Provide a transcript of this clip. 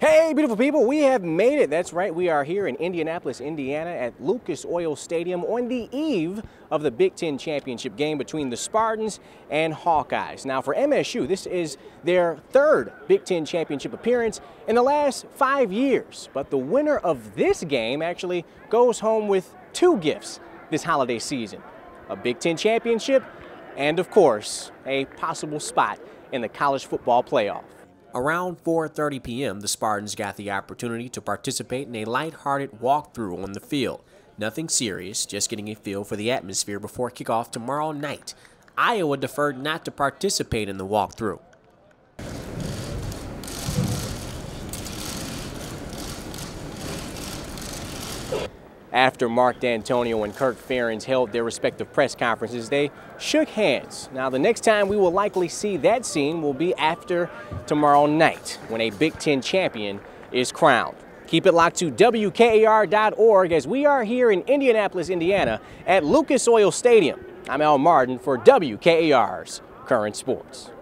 Hey, beautiful people, we have made it. That's right, we are here in Indianapolis, Indiana at Lucas Oil Stadium on the eve of the Big Ten Championship game between the Spartans and Hawkeyes. Now, for MSU, this is their third Big Ten Championship appearance in the last 5 years. But the winner of this game actually goes home with two gifts this holiday season: a Big Ten Championship and, of course, a possible spot in the college football playoff. Around 4:30 p.m., the Spartans got the opportunity to participate in a lighthearted walkthrough on the field. Nothing serious, just getting a feel for the atmosphere before kickoff tomorrow night. Iowa deferred not to participate in the walkthrough. After Mark D'Antonio and Kirk Ferentz held their respective press conferences, they shook hands. Now, the next time we will likely see that scene will be after tomorrow night, when a Big Ten champion is crowned. Keep it locked to WKAR.org as we are here in Indianapolis, Indiana at Lucas Oil Stadium. I'm Al Martin for WKAR's Current Sports.